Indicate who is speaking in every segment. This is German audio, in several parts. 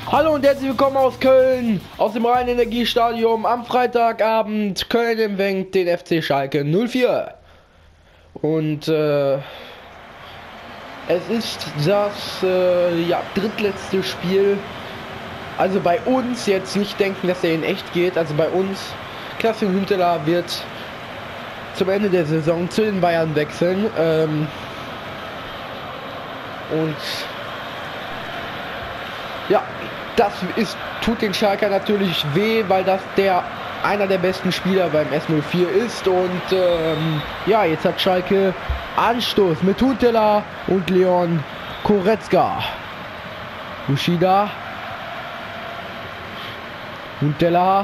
Speaker 1: Hallo und herzlich willkommen aus Köln, aus dem Rhein-Energiestadion am Freitagabend. Köln empfängt den FC Schalke 04. Und es ist das drittletzte Spiel. Also bei uns, jetzt nicht denken, dass er in echt geht. Also bei uns, Klaas-Jan Huntelaar wird zum Ende der Saison zu den Bayern wechseln. Und ja, das tut den Schalker natürlich weh, weil das einer der besten Spieler beim S04 ist. Und ja, jetzt hat Schalke Anstoß mit Huntelaar und Leon Goretzka. Yoshida, Huntelaar,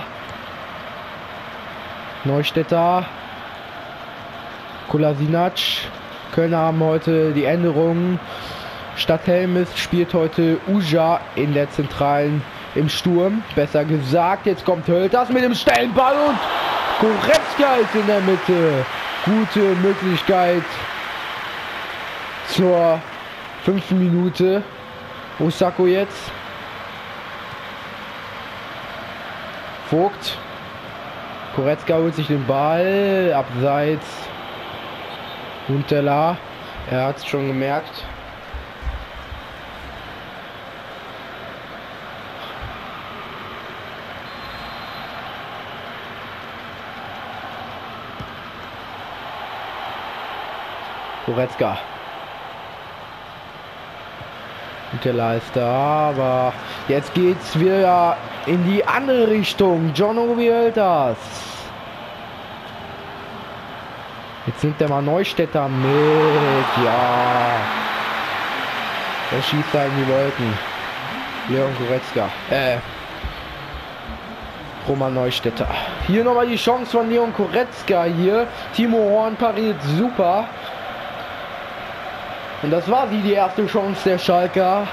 Speaker 1: Neustädter, Kolasinac. Kölner haben heute die Änderungen. Statt Helmes spielt heute Uja in der Zentralen im Sturm. Besser gesagt, jetzt kommt Hölters mit dem schnellen Ball und Goretzka ist in der Mitte. Gute Möglichkeit zur 5. Minute. Osako jetzt. Vogt. Goretzka holt sich den Ball. Abseits. Huntelaar. Er hat es schon gemerkt. Goretzka. Huntelaar ist da, aber jetzt geht's wieder in die andere Richtung. John-Obi Hölters. Jetzt nimmt er mal Neustädter mit. Ja. Er schießt da in die Wolken. Leon Goretzka. Roman Neustädter. Hier nochmal die Chance von Leon Goretzka hier. Timo Horn pariert super. Und das war die erste Chance der Schalker.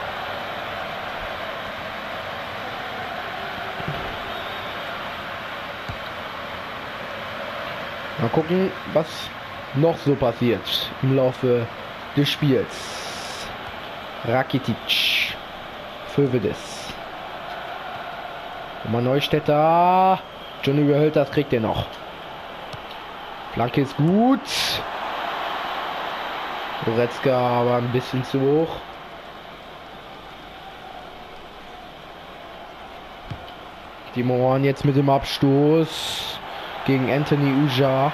Speaker 1: Mal gucken, was noch so passiert im Laufe des Spiels. Rakitic. Fövedes. Roman Neustädter. Johnny Hölters kriegt er noch. Flanke ist gut. Goretzka aber ein bisschen zu hoch. Timo Horn jetzt mit dem Abstoß gegen Anthony Uja.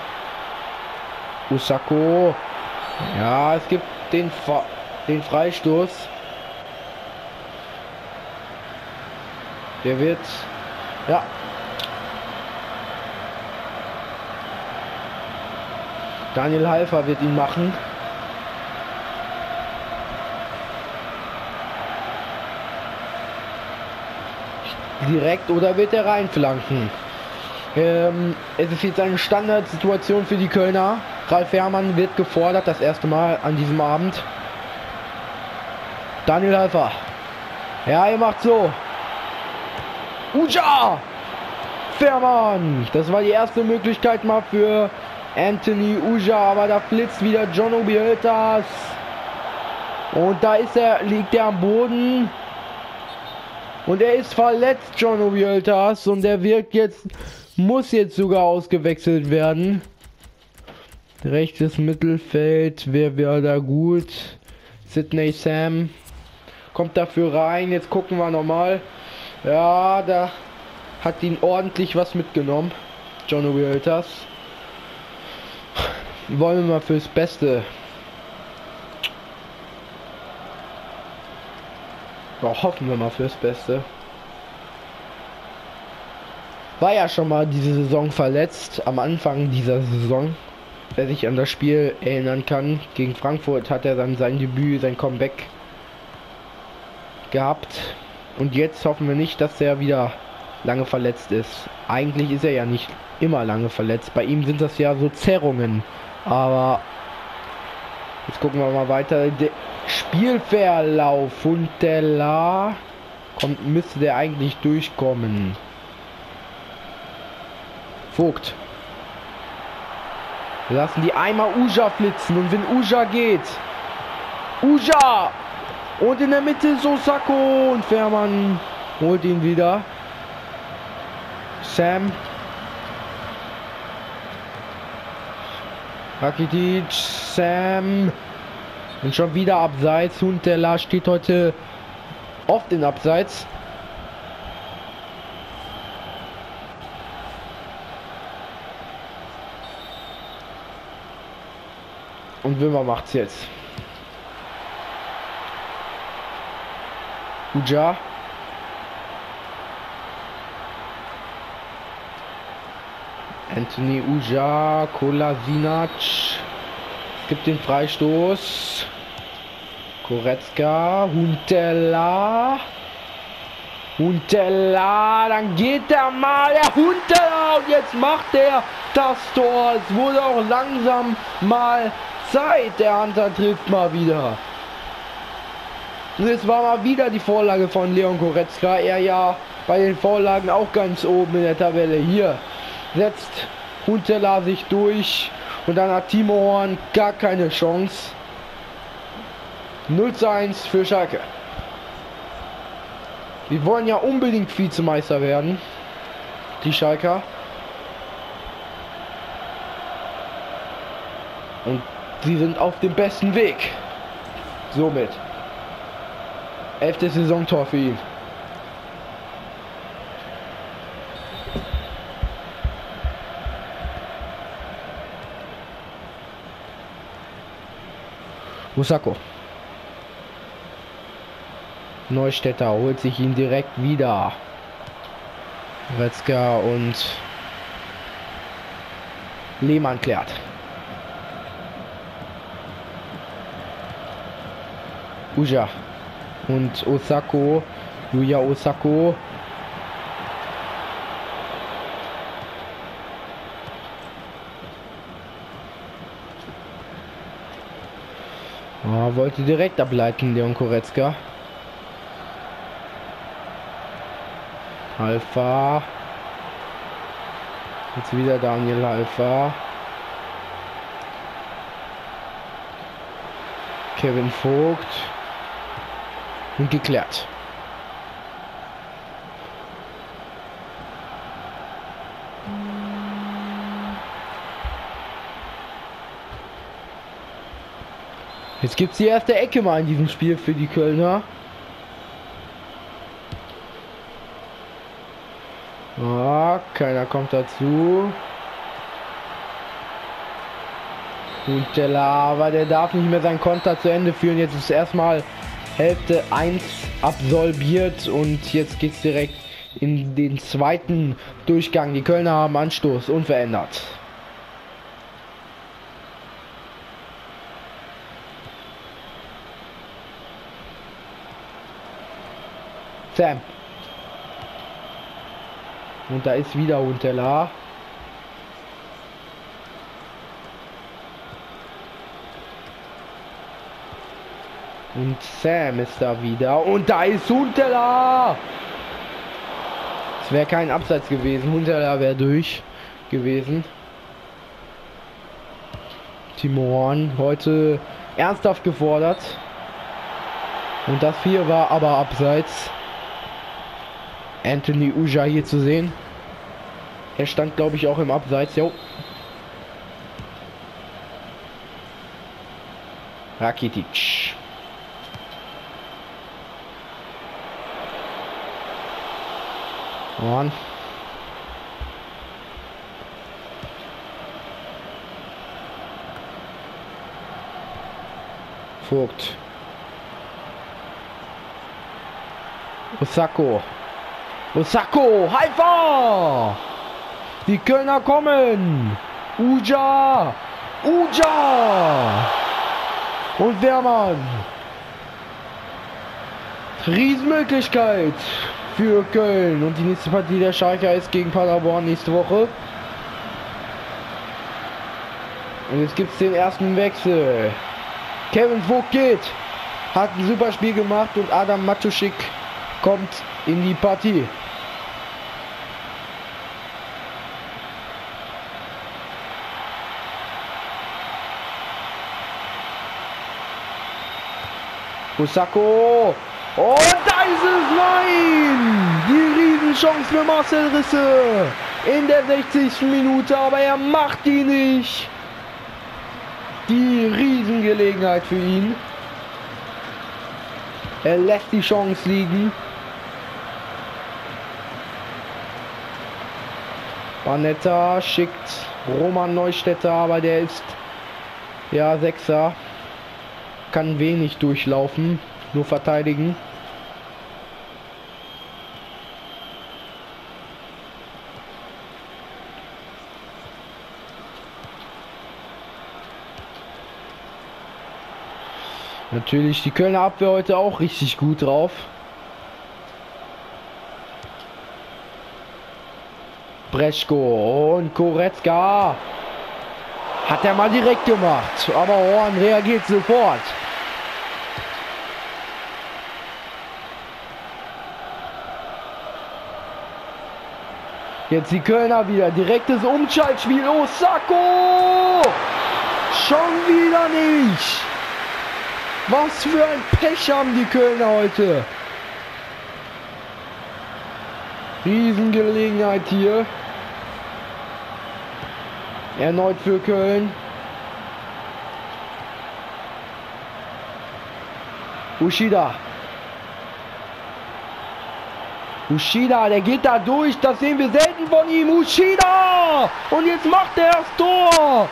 Speaker 1: Osako. Ja, es gibt den Freistoß. Der wird... Ja. Daniel Halfer wird ihn machen. Direkt oder wird er reinflanken? Es ist jetzt eine Standardsituation für die Kölner. Ralf Fährmann wird gefordert, das erste Mal an diesem Abend. Daniel Halfer. Ja, er macht so. Uja! Fährmann! Das war die erste Möglichkeit mal für Anthony Uja, aber da flitzt wieder John-Obi Hölters. Und da liegt er am Boden. Und er ist verletzt, John-Obi Hölters, und er muss jetzt sogar ausgewechselt werden. Rechtes Mittelfeld, wer wäre da gut? Sidney Sam kommt dafür rein. Jetzt gucken wir nochmal. Ja, da hat ihn ordentlich was mitgenommen, John-Obi Hölters. Wollen wir mal fürs Beste. Hoffen wir mal fürs Beste. War ja schon mal diese Saison verletzt, am Anfang dieser Saison. Wer sich an das Spiel erinnern kann, gegen Frankfurt hat er dann sein Debüt, sein Comeback gehabt. Und jetzt hoffen wir nicht, dass er wieder lange verletzt ist. Eigentlich ist er ja nicht immer lange verletzt. Bei ihm sind das ja so Zerrungen. Aber jetzt gucken wir mal weiter. Der Spielverlauf. Huntelaar müsste der eigentlich durchkommen. Vogt. Wir lassen die einmal Uja flitzen. Und wenn Uja geht. Uja! Und in der Mitte ist Osako. Und Fährmann Holt ihn wieder. Sam. Rakitic. Sam. Und schon wieder abseits. Huntelaar steht heute oft in Abseits. Und Wimmer macht's jetzt. Uja. Anthony Uja, Kolasinac. Es gibt den Freistoß. Goretzka, Huntelaar. Huntelaar, dann geht der mal, der Huntelaar, und jetzt macht er das Tor. Es wurde auch langsam mal Zeit. Der Hunter trifft mal wieder. Und es war mal wieder die Vorlage von Leon Goretzka. Er ja bei den Vorlagen auch ganz oben in der Tabelle. Hier setzt Huntelaar sich durch und dann hat Timo Horn gar keine Chance. 0:1 für Schalke. Die wollen ja unbedingt Vizemeister werden, die Schalker. Und sie sind auf dem besten Weg. Somit 11. Saisontor für ihn. Osako. Neustädter holt sich ihn direkt wieder. Goretzka und Lehmann klärt. Uja und Osako. Yuya Osako. Wollte direkt ableiten, Leon Goretzka. Alpha. Jetzt wieder Daniel Alpha. Kevin Vogt. Und geklärt. Jetzt gibt es die erste Ecke mal in diesem Spiel für die Kölner. Keiner kommt dazu. Huntelaar, aber der darf nicht mehr seinen Konter zu Ende führen. Jetzt ist erstmal Hälfte 1 absolviert und jetzt geht es direkt in den zweiten Durchgang. Die Kölner haben Anstoß, unverändert. Sam. Und da ist wieder Huntelaar. Und Sam ist da wieder. Und da ist Huntelaar. Es wäre kein Abseits gewesen. Huntelaar wäre durch gewesen. Timo Horn heute ernsthaft gefordert. Und das hier war aber Abseits. Anthony Uja hier zu sehen. Er stand, glaube ich, auch im Abseits. Jo. Rakitic. Horn. Vogt. Osako. Osako, Haifa! Die Kölner kommen! Uja! Uja! Und Wehrmann! Riesenmöglichkeit für Köln. Und die nächste Partie der Schalker ist gegen Paderborn nächste Woche. Und jetzt gibt es den ersten Wechsel. Kevin Vogt geht. Hat ein super Spiel gemacht und Adam Matuschik kommt in die Partie. Osako. Und da ist es, nein! Chance für Marcel Risse in der 60. Minute, aber er macht die nicht. Die Riesengelegenheit für ihn. Er lässt die Chance liegen. Panetta schickt Roman Neustädter, aber der ist ja Sechser. Kann wenig durchlaufen, nur verteidigen. Natürlich die Kölner Abwehr heute auch richtig gut drauf. Breschko und Koretzka. Hat er mal direkt gemacht. Aber Horn reagiert sofort. Jetzt die Kölner wieder. Direktes Umschaltspiel. Osako! Schon wieder nicht. Was für ein Pech haben die Kölner heute. Riesengelegenheit hier. Erneut für Köln. Ushida. Ushida, der geht da durch. Das sehen wir selten von ihm. Ushida! Und jetzt macht er das Tor.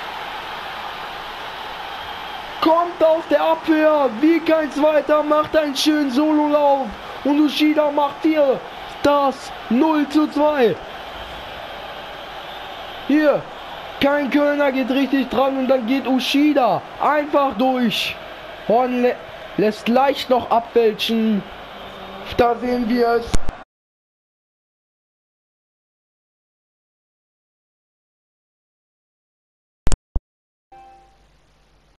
Speaker 1: Kommt aus der Abwehr, wie kein Zweiter, macht einen schönen Sololauf. Und Ushida macht hier das 0:2. Hier, kein Kölner geht richtig dran und dann geht Ushida einfach durch. Horn lässt leicht noch abwälzen. Da sehen wir es.